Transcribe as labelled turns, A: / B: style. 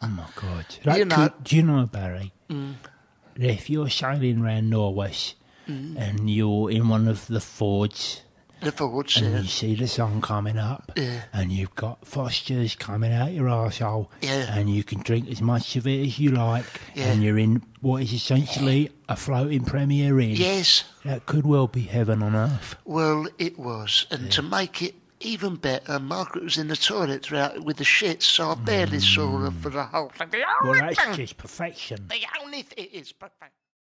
A: Oh, my God. Do you know, Barry, if you're sailing around Norwich and you're in one of the fords... and you see the sun coming up, and you've got Foster's coming out your arsehole, and you can drink as much of it as you like, and you're in what is essentially a floating Premier Inn.
B: Yes.
A: That could well be heaven on earth.
B: Well, it was. And to make it even better, Margaret was in the toilet throughout with the shits, so I barely saw her for the whole thing.
A: Well, that's just perfection.
B: The only thing is perfection.